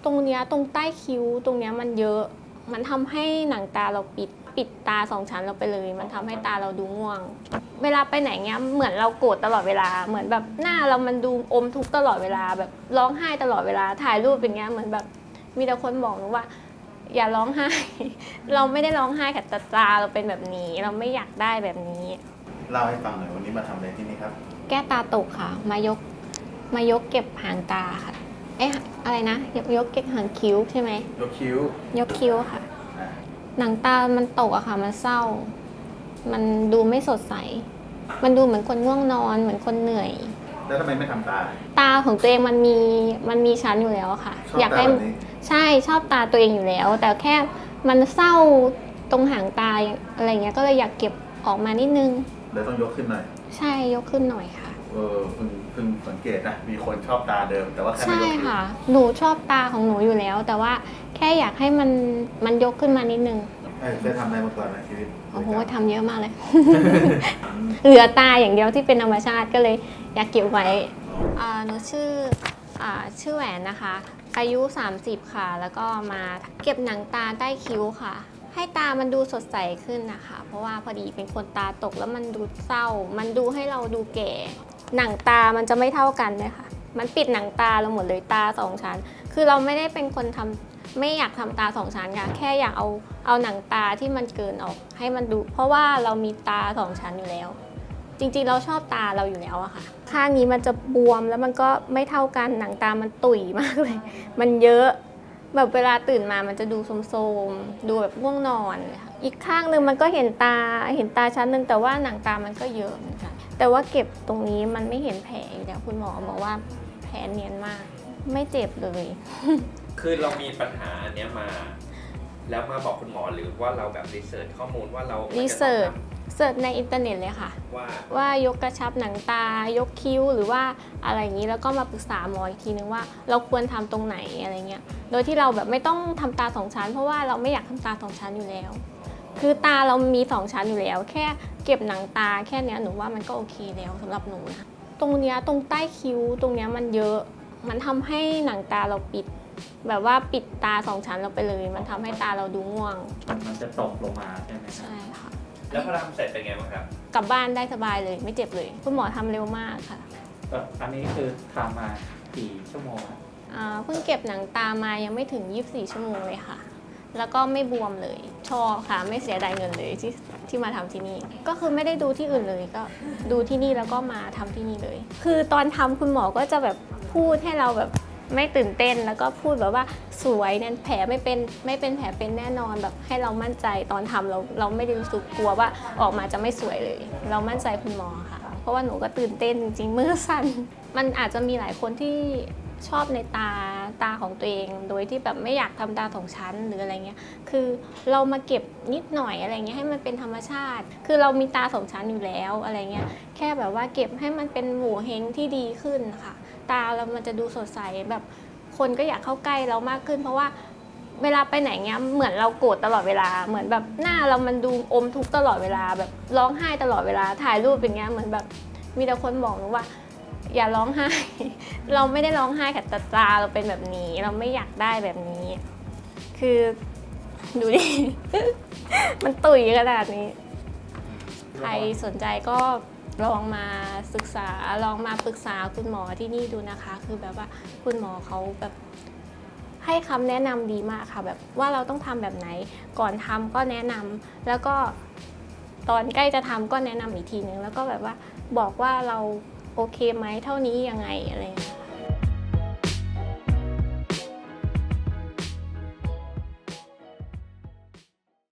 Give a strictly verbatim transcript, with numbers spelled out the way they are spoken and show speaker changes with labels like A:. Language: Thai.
A: ตรงเนี้ยตรงใต้คิ้วตรงเนี้ยมันเยอะมันทำให้หนังตาเราปิดปิดตาสองชั้นเราไปเลยมันทำให้ตาเราดูง่วงเวลาไปไหนเงี้ยเหมือนเราโกรธตลอดเวลาเหมือนแบบหน้าเรามันดูอมทุกข์ตลอดเวลาแบบร้องไห้ตลอดเวลาถ่ายรูปอย่างเงี้ยเหมือนแบบมีแต่คนบอกหนูว่าอย่าร้องไห้เราไม่ได้ร้องไห้แต่ตาเราเป็นแบบนี้เราไม่อยากได้แบบนี้
B: เล่าให้ฟังหน่อยวันนี้มาทำอะไรที่นี่ครับ
A: แก้ตาตกค่ะมายกมายกเก็บหางตาค่ะเอ๊ะอะไรนะยกยกเก็บหางคิ้วใช่ไหม
B: ยกคิ้วย
A: กคิ้วค่ะหนังตามันตกอะค่ะมันเศร้ามันดูไม่สดใสมันดูเหมือนคนง่วงนอนเหมือนคนเหนื่อย
B: แล้วทำไมไม่ทำตา
A: ตาของตัวเองมันมีมันมีชั้นอยู่แล้วค่ะ
B: อยากให้
A: ใช่ชอบตาตัวเองอยู่แล้วแต่แค่มันเศร้าตรงหางตาอะไรเงี้ยก็เลยอยากเก็บออกมานิดนึง
B: เลยต้องยกขึ้นหน่อย
A: ใช่ยกขึ้นหน่อยค่ะ
B: เออเพิ่งเพิ่งสังเกตนะมีคนชอบตาเดิมแต่ว่าแค่ไม่ยก
A: ใช่ค่ะหนูชอบตาของหนูอยู่แล้วแต่ว่าแค่อยากให้มันมันยกขึ้นมานิดนึง
B: เคยทำอะไรมาก่อนไหมชีวิต
A: โอ้โหทำเยอะมากเลย เหลือตาอย่างเดียวที่เป็นธรรมชาติก็เลยอยากเก็บไว้หนูชื่อชื่อแหวนนะคะอายุสามสิบค่ะแล้วก็มาเก็บหนังตาใต้คิ้วค่ะให้ตามันดูสดใสขึ้นนะคะเพราะว่าพอดีเป็นคนตาตกแล้วมันดูเศร้ามันดูให้เราดูแก่หนังตามันจะไม่เท่ากันเลยค่ะมันปิดหนังตาเราหมดเลยตาสองชั้นคือเราไม่ได้เป็นคนทำไม่อยากทำตาสองชั้นค่ะแค่อยากเอาเอาหนังตาที่มันเกินออกให้มันดูเพราะว่าเรามีตาสองชั้นอยู่แล้วจริงๆเราชอบตาเราอยู่แล้วอะค่ะข้างนี้มันจะบวมแล้วมันก็ไม่เท่ากันหนังตามันตุ๋ยมากเลยมันเยอะแบบเวลาตื่นมามันจะดูโทรมๆดูแบบง่วงนอนอีกข้างนึงมันก็เห็นตาเห็นตาชั้นนึงแต่ว่าหนังตามันก็เยอะเหมือนกันแต่ว่าเก็บตรงนี้มันไม่เห็นแผลอยู่แล้วคุณหมอบอกว่าแผลเนียนมากไม่เจ็บเลย
C: คือเรามีปัญหาอันนี้มาแล้วมาบอกคุณหมอหรือว่าเราแบบรีเสิร์ชข้อมูลว่าเรา
A: รีเสิร์ชเสิร์ชในอินเทอร์เน็ตเลยค่ะ
C: ว่า
A: ว่ายกกระชับหนังตายกคิ้วหรือว่าอะไรอย่างนี้แล้วก็มาปรึกษาหมออีกทีนึงว่าเราควรทำตรงไหนอะไรเงี้ยโดยที่เราแบบไม่ต้องทำตาสองชั้นเพราะว่าเราไม่อยากทำตาสองชั้นอยู่แล้วคือตาเรามีสองชั้นอยู่แล้วแค่เก็บหนังตาแค่นี้หนูว่ามันก็โอเคแล้วสำหรับหนูนะตรงเนี้ยตรงใต้คิ้วตรงเนี้ยมันเยอะมันทำให้หนังตาเราปิดแบบว่าปิดตาสองชั้นเราไปเลยมันทำให้ตาเราดูง่วง
D: มันจะตกลงมาใช่ไหม
A: ใช่ค่ะ
C: แล้วพอทำเสร็จเป็นไงบ้างครับ
A: กลับบ้านได้สบายเลยไม่เจ็บเลยคุณหมอทำเร็วมากค่ะ
D: อันนี้คือทำมากี่ชั่วโมง
A: เพิ่งเก็บหนังตามายังไม่ถึงยี่สิบสี่ชั่วโมงเลยค่ะแล้วก็ไม่บวมเลยชอบค่ะไม่เสียดายเงินเลยที่ที่มาทำที่นี่ก็คือไม่ได้ดูที่อื่นเลยก็ดูที่นี่แล้วก็มาทำที่นี่เลยคือตอนทำคุณหมอก็จะแบบพูดให้เราแบบไม่ตื่นเต้นแล้วก็พูดแบบว่าสวยเนี่ยแผลไม่เป็นไม่เป็นแผลเป็นแน่นอนแบบให้เรามั่นใจตอนทำเราเราไม่ได้รู้สึกกลัวว่าออกมาจะไม่สวยเลยเรามั่นใจคุณหมอค่ะเพราะว่าหนูก็ตื่นเต้นจริงๆมือสั่นมันอาจจะมีหลายคนที่ชอบในตาตาของตัวเองโดยที่แบบไม่อยากทำตาสองชั้นหรืออะไรเงี้ยคือเรามาเก็บนิดหน่อยอะไรเงี้ยให้มันเป็นธรรมชาติคือเรามีตาสองชั้นอยู่แล้วอะไรเงี้ยแค่แบบว่าเก็บให้มันเป็นหมู่เฮงที่ดีขึ้นค่ะตาเรามันจะดูสดใสแบบคนก็อยากเข้าใกล้เรามากขึ้นเพราะว่าเวลาไปไหนเงี้ยเหมือนเราโกรธตลอดเวลาเหมือนแบบหน้าเรามันดูอมทุกข์ตลอดเวลาแบบร้องไห้ตลอดเวลาถ่ายรูปอย่างเงี้ยเหมือนแบบมีแต่คนบอกหนูว่าอย่าร้องไห้เราไม่ได้ร้องไห้แต่ตาเราเป็นแบบนี้เราไม่อยากได้แบบนี้คือดูดิ มันตุ๋ยขนาดนี้ใครสนใจก็ลองมาศึกษาลองมาปรึกษาคุณหมอที่นี่ดูนะคะคือแบบว่าคุณหมอเขาแบบให้คำแนะนำดีมากค่ะแบบว่าเราต้องทำแบบไหนก่อนทำก็แนะนำแล้วก็ตอนใกล้จะทำก็แนะนำอีกทีนึงแล้วก็แบบว่าบอกว่าเราโอเคไหมเท่านี้ยังไงอะไร